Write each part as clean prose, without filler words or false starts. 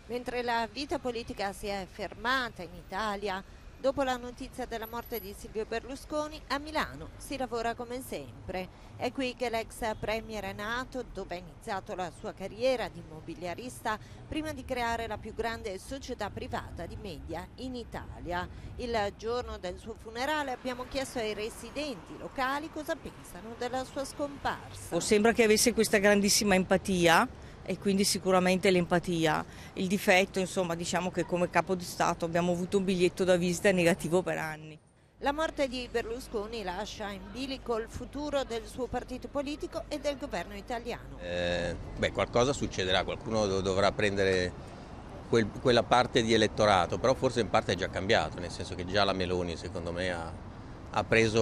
Mentre la vita politica si è fermata in Italia, dopo la notizia della morte di Silvio Berlusconi, a Milano si lavora come sempre. È qui che l'ex premier è nato, dove ha iniziato la sua carriera di immobiliarista prima di creare la più grande società privata di media in Italia. Il giorno del suo funerale abbiamo chiesto ai residenti locali cosa pensano della sua scomparsa. Sembra che avesse questa grandissima empatia e quindi sicuramente l'empatia. Il difetto, insomma, diciamo che come capo di Stato abbiamo avuto un biglietto da visita negativo per anni. La morte di Berlusconi lascia in bilico il futuro del suo partito politico e del governo italiano. Qualcosa succederà, qualcuno dovrà prendere quella parte di elettorato, però forse in parte è già cambiato, nel senso che già la Meloni secondo me ha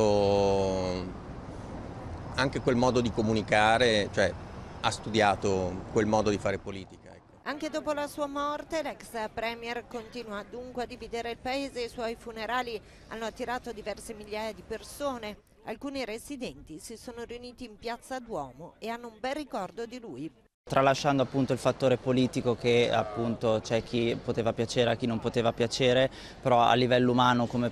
preso anche quel modo di comunicare, cioè ha studiato quel modo di fare politica. Anche dopo la sua morte, l'ex premier continua dunque a dividere il paese. I suoi funerali hanno attirato diverse migliaia di persone. Alcuni residenti si sono riuniti in Piazza Duomo e hanno un bel ricordo di lui. Tralasciando appunto il fattore politico che appunto c'è chi poteva piacere a chi non poteva piacere, però a livello umano come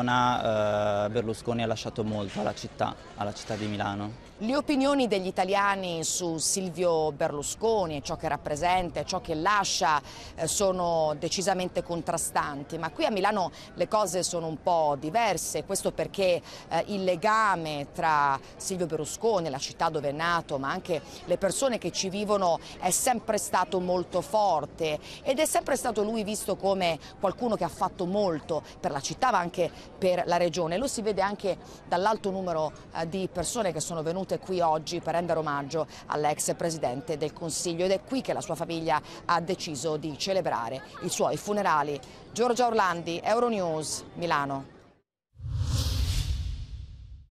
persona Berlusconi ha lasciato molto alla città di Milano. Le opinioni degli italiani su Silvio Berlusconi, ciò che rappresenta, ciò che lascia, sono decisamente contrastanti, ma qui a Milano le cose sono un po' diverse, questo perché il legame tra Silvio Berlusconi, la città dove è nato, ma anche le persone che ci vivono è sempre stato molto forte ed è sempre stato lui visto come qualcuno che ha fatto molto per la città ma anche per la regione. Lo si vede anche dall'alto numero di persone che sono venute qui oggi per rendere omaggio all'ex Presidente del Consiglio ed è qui che la sua famiglia ha deciso di celebrare i suoi funerali. Giorgia Orlandi, Euronews, Milano.